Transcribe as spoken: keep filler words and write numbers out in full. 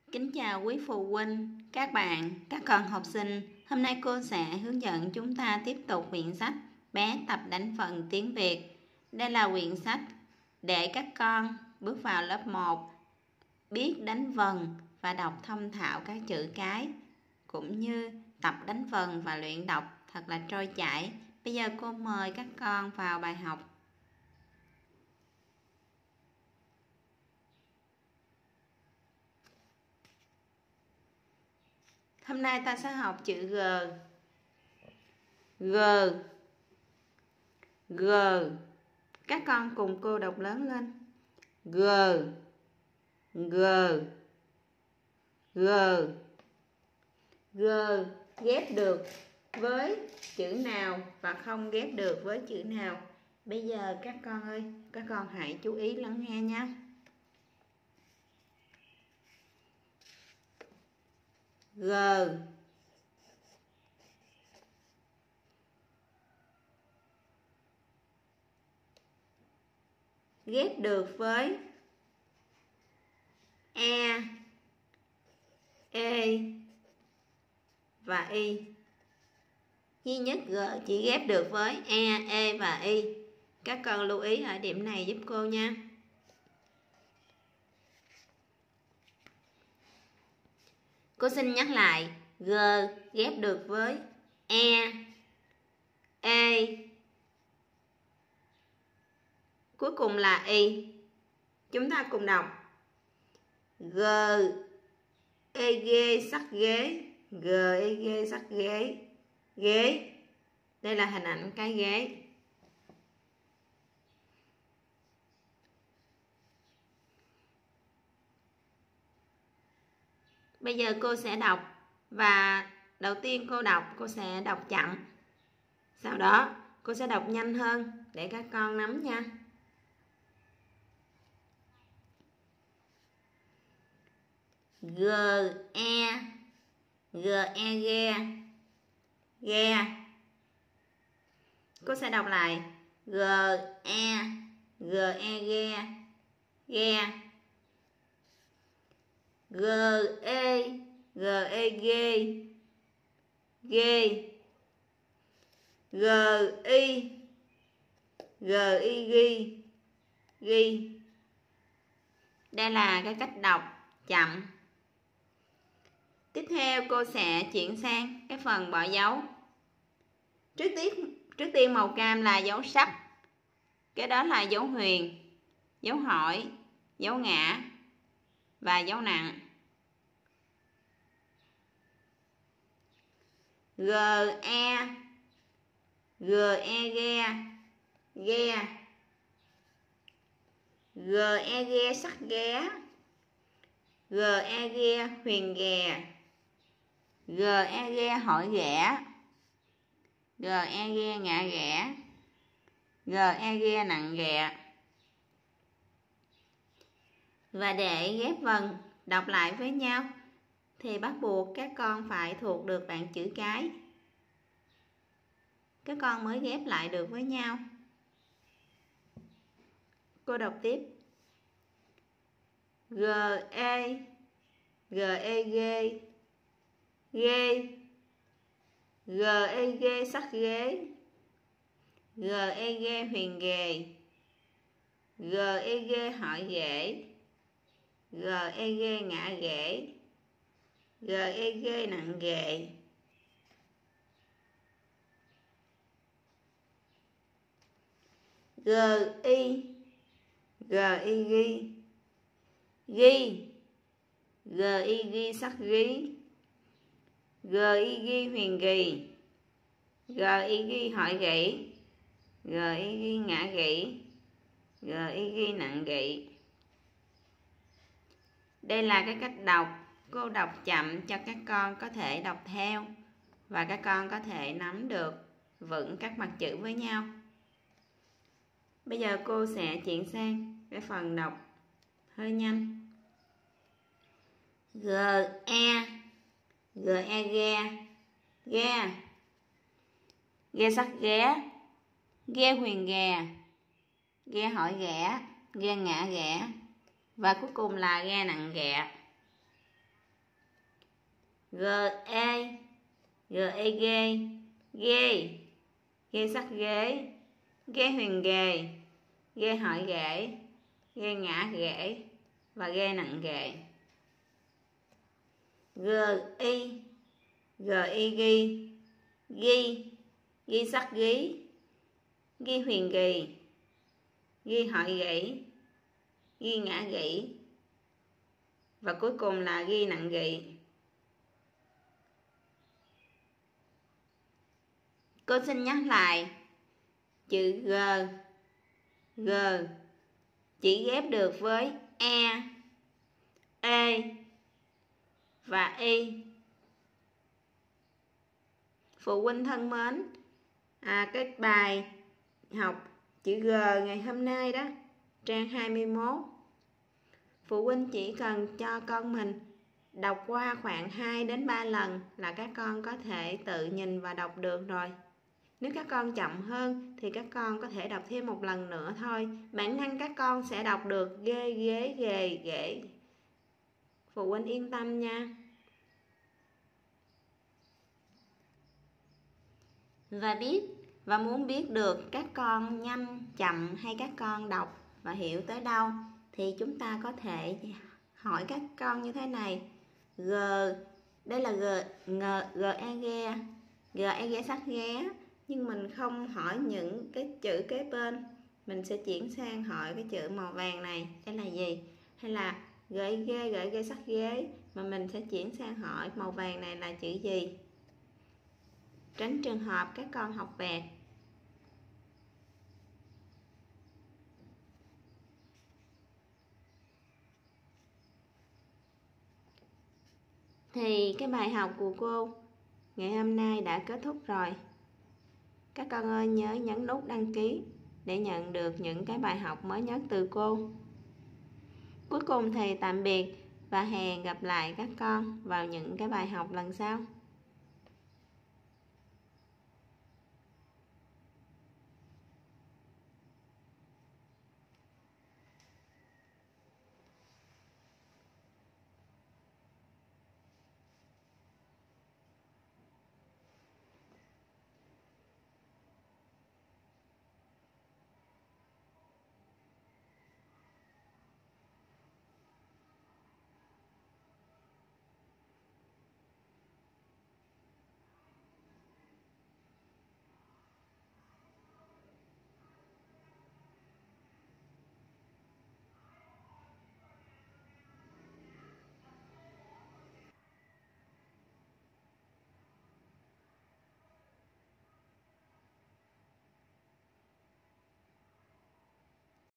Kính chào quý phụ huynh, các bạn, các con học sinh. Hôm nay cô sẽ hướng dẫn chúng ta tiếp tục quyển sách Bé tập đánh vần tiếng Việt. Đây là quyển sách để các con bước vào lớp một biết đánh vần và đọc thông thạo các chữ cái, cũng như tập đánh vần và luyện đọc thật là trôi chảy. Bây giờ cô mời các con vào bài học. Hôm nay ta sẽ học chữ G. G. G. Các con cùng cô đọc lớn lên. G. G. G. G ghép được với chữ nào và không ghép được với chữ nào? Bây giờ các con ơi, các con hãy chú ý lắng nghe nhé. G. Ghép được với E, E và Y. Duy nhất G chỉ ghép được với E, E và Y. Các con lưu ý ở điểm này giúp cô nha. Cô xin nhắc lại, G ghép được với E, E, cuối cùng là Y. Chúng ta cùng đọc. G, E, G, sắc ghế. G, E, G, sắc ghế. Ghế. Đây là hình ảnh cái ghế. Bây giờ cô sẽ đọc, và đầu tiên cô đọc, cô sẽ đọc chậm. Sau đó cô sẽ đọc nhanh hơn để các con nắm nha. G, E, G, E, ghe. Ghe. Cô sẽ đọc lại. G, E, G, E, ghe. Ghe. G, E, G, E, ghê. Ghê. G, Y, G, Y, ghi. Ghi. Đây là cái cách đọc chậm. Tiếp theo cô sẽ chuyển sang cái phần bỏ dấu. Trước tiên, trước tiên màu cam là dấu sắc. Cái đó là dấu huyền, dấu hỏi, dấu ngã và dấu nặng. G, E, G, E, ghe. Ghe. G, E, ghe, sắc ghé. G, E, ghe, huyền ghè. G, E, ghe, hỏi ghẻ. G, E, ghe, ngã ghẻ. G, E, ghe, nặng ghẹ. Và để ghép vần đọc lại với nhau thì bắt buộc các con phải thuộc được bảng chữ cái, các con mới ghép lại được với nhau. Cô đọc tiếp. G, E, G, E, ghê. Ghê. G, E, ghê, sắc ghế. G, E, ghê, huyền ghề. G, E, ghê, hỏi ghể. G, E, ghê, ngã ghể. G, E, ghê, nặng ghệ. G, Y, G, Y, ghi. Ghi. G, Y, ghi, sắc ghi. G, Y, ghi, huyền ghi. G, Y, ghi, hỏi gỉ. G, Y, ghi, ngã gỉ. G, Y, ghi, nặng gỉ. Đây là cái cách đọc. Cô đọc chậm cho các con có thể đọc theo và các con có thể nắm được vững các mặt chữ với nhau. Bây giờ cô sẽ chuyển sang cái phần đọc hơi nhanh. G, E, G, E, ghe. Ghe. Ghe, sắc ghé. Ghe, huyền ghè. Ghe, hỏi ghẻ. Ghe, ngã ghẻ. Và cuối cùng là ghe, nặng ghẹ. G E G E ghê ghê ghê sắc ghế ghê huyền ghề ghê hỏi ghệ ghê ngã ghệ và ghê nặng ghệ. G I G I ghi ghi ghi sắc ghi ghi huyền ghi ghi hỏi gỉ ghi ngã gỉ và cuối cùng là ghi nặng gị. Cô xin nhắc lại, chữ G G chỉ ghép được với E, E và Y. Phụ huynh thân mến, à, cái bài học chữ G ngày hôm nay đó, trang hai mươi mốt, phụ huynh chỉ cần cho con mình đọc qua khoảng hai đến ba lần là các con có thể tự nhìn và đọc được rồi. Nếu các con chậm hơn thì các con có thể đọc thêm một lần nữa thôi. Bản thân các con sẽ đọc được ghê, ghế, ghề, ghệ. Phụ huynh yên tâm nha. Và biết và muốn biết được các con nhanh, chậm hay các con đọc và hiểu tới đâu thì chúng ta có thể hỏi các con như thế này. G, đây là G, G, G E ghe, G E ghe sắc ghé. Nhưng mình không hỏi những cái chữ kế bên, mình sẽ chuyển sang hỏi cái chữ màu vàng này, đây là gì? Hay là gợi ghê, gợi ghê sắc ghế, mà mình sẽ chuyển sang hỏi màu vàng này là chữ gì? Tránh trường hợp các con học vẹt. Thì cái bài học của cô ngày hôm nay đã kết thúc rồi. Các con ơi, nhớ nhấn nút đăng ký để nhận được những cái bài học mới nhất từ cô. Cuối cùng thì tạm biệt và hẹn gặp lại các con vào những cái bài học lần sau.